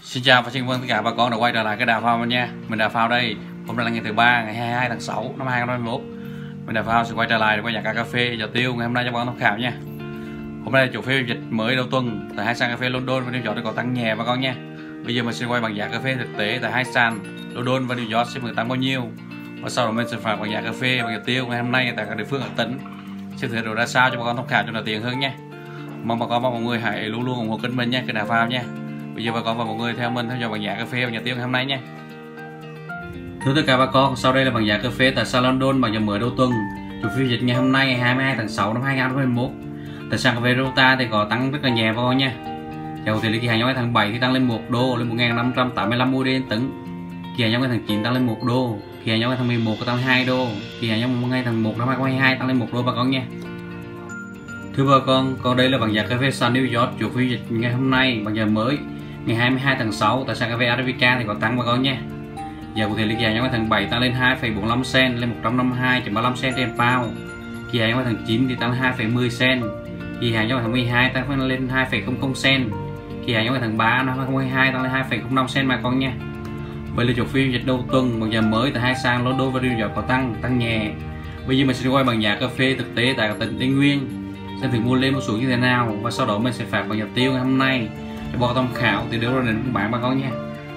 Xin chào và xin mừng tất cả bà con đã quay trở lại cái Đà Phao mình nha. Mình Đà Phao đây. Hôm nay là ngày thứ ba, ngày 22 tháng 6 năm 2021. Mình Đà Phao sẽ quay trở lại để quay nhà cà phê Giờ Tiêu ngày hôm nay cho bà con tham khảo nha. Hôm nay là chủ phiên dịch mới đầu tuần tại hai sàn cà phê London và New York có tăng nhẹ bà con nha. Bây giờ mình sẽ quay bằng giá cà phê thực tế tại hai sàn London và New York sẽ tăng bao nhiêu. Và sau đó mình sẽ phạt bằng giá cà phê và Giờ Tiêu ngày hôm nay tại các địa phương ở tỉnh sẽ thử đồ ra sao cho bà con tham khảo cho nó tiền hơn nha. Mong bà con và mọi người hãy luôn luôn ủng hộ kênh mình nha, cái Đà Phao nha. Bây giờ bà con và mọi người theo mình theo dõi bằng giá cà phê và Giờ Tiêu ngày hôm nay nha. Thưa tất cả bà con, sau đây là bằng giá cà phê tại sàn London bằng giá mới đầu tuần. Chủ phiên dịch ngày hôm nay ngày 22 tháng 6 năm 2021. Tại sàn cà phê Rota thì có tăng rất là nhẹ bà con nha. Dầu thì kỳ hạn trong tháng 7 thì tăng lên 1 đô lên 1.585 USD tấn. Kỳ hạn trong tháng 9 tăng lên 1 đô, kỳ hạn trong tháng 11 tăng lên 2 đô, kỳ hạn trong ngày tháng 1 năm 2022 tăng lên 1 đô bà con nha. Thưa bà con, còn đây là bằng giá cà phê sàn New York chủ phiên dịch ngày hôm nay bằng giá mới ngày 22 tháng 6 tại sàn cà phê Arabica thì có tăng bà con nha. Giá cụ thể là kỳ hạn trong tháng 7 tăng lên 2,45 cent lên 152,35 cent trên pound. Kỳ hạn trong tháng 9 thì tăng lên 2,10 cent. Kỳ hạn trong tháng 12 tăng lên 2,00 cent. Kỳ hạn trong tháng 3 năm 2022 tăng lên 2,05 cent bà con nha. Vậy là chủ phiên dịch đầu tuần bằng giá mới tại hai sàn London và New York có tăng nhẹ. Bây giờ mình sẽ quay bằng giá cà phê thực tế tại các tỉnh Tây Nguyên, xem thử mua lên mua xuống như thế nào, và sau đó mình sẽ phạt bằng Giờ Tiêu ngày hôm nay để bà con tham khảo thì đều là đến các bạn bà con nha.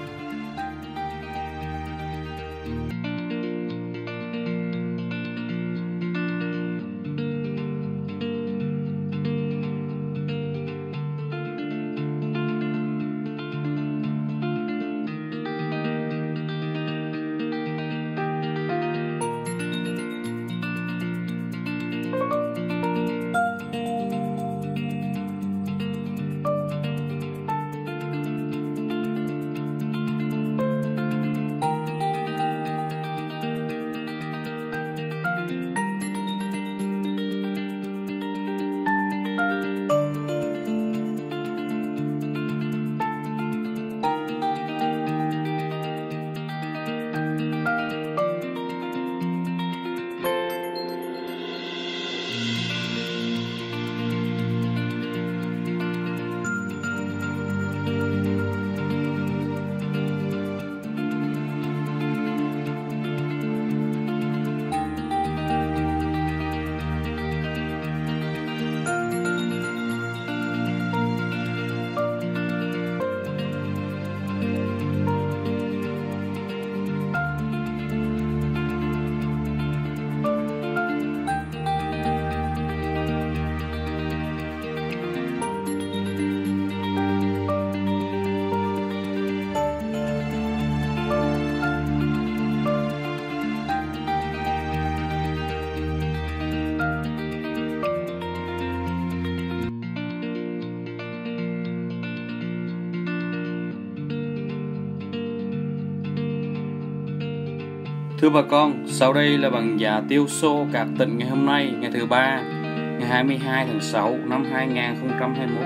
Thưa bà con, sau đây là bằng giá tiêu xô các tỉnh ngày hôm nay, ngày thứ ba, ngày 22 tháng 6 năm 2021.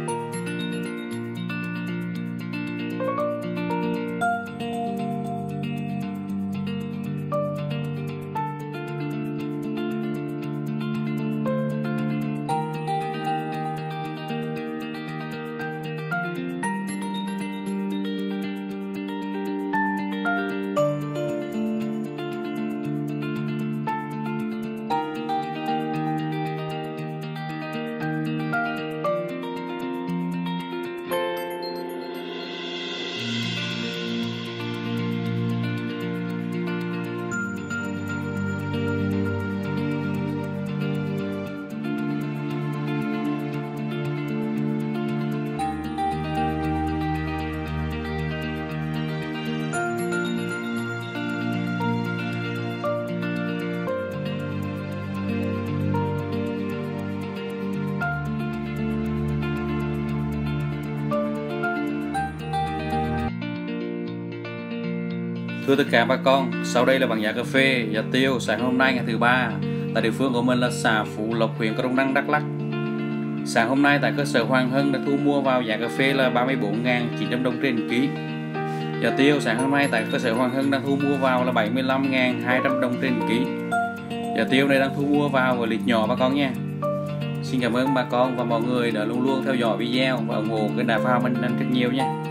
Thưa tất cả bà con, sau đây là bằng giá cà phê Giờ Tiêu sáng hôm nay ngày thứ ba tại địa phương của mình là xã Phú Lộc, huyện Crong Năng, Đắk Lắk. Sáng hôm nay tại cơ sở Hoàng Hưng đã thu mua vào giá cà phê là 34.900 đồng trên ký. Giờ Tiêu sáng hôm nay tại cơ sở Hoàng Hưng đang thu mua vào là 75.200 đồng trên ký. Giờ Tiêu này đang thu mua vào với lịch nhỏ bà con nha. Xin cảm ơn bà con và mọi người đã luôn luôn theo dõi video và ủng hộ kênh Đà Phao mình rất nhiều nha.